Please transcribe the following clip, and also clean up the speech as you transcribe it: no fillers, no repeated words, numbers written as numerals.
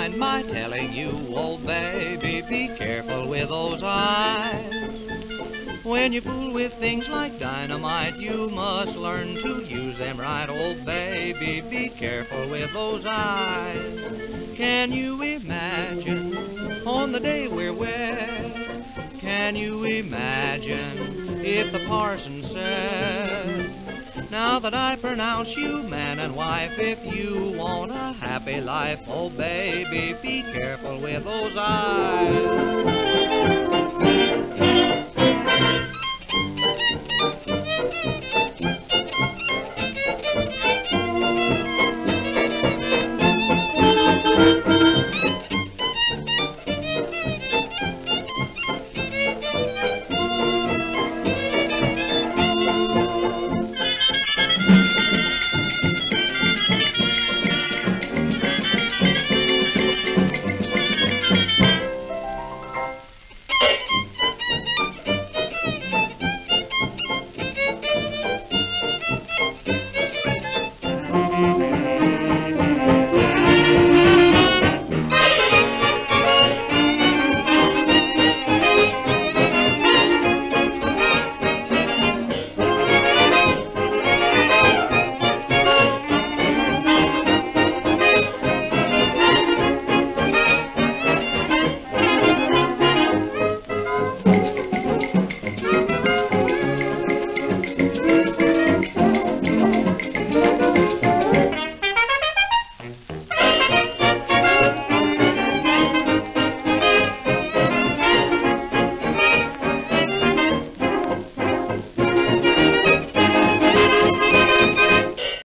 mind my telling you, oh baby, be careful with those eyes. When you fool with things like dynamite, you must learn to use them right, oh baby, be careful with those eyes. Can you imagine on the day we're wed? Can you imagine if the parson said, now that I pronounce you man and wife, if you want a happy life, oh baby, be careful with those eyes.